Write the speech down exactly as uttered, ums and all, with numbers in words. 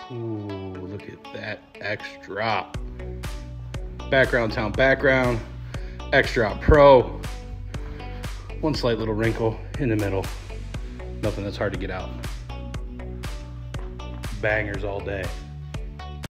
Ooh, look at that X-Drop. Background Town background, X-Drop Pro. One slight little wrinkle in the middle. Nothing that's hard to get out. Bangers all day.